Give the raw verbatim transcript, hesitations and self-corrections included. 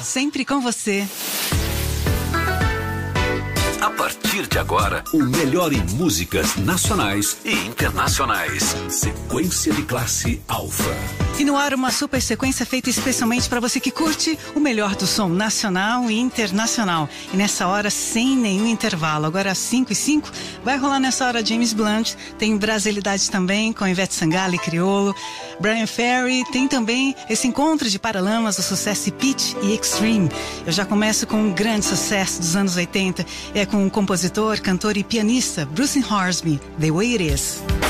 sempre com você. A partir de agora, o melhor em músicas nacionais e internacionais. Sequência de classe Alfa. E no ar, uma super sequência feita especialmente para você que curte o melhor do som nacional e internacional. E nessa hora, sem nenhum intervalo. Agora às cinco e cinco, vai rolar nessa hora James Blunt. Tem Brasilidade também, com Ivete Sangalo e Criolo. Brian Ferry. Tem também esse encontro de paralamas do sucesso Pitch e Extreme. Eu já começo com um grande sucesso dos anos oitenta. É com o compositor, cantor e pianista Bruce Hornsby, The Way It Is.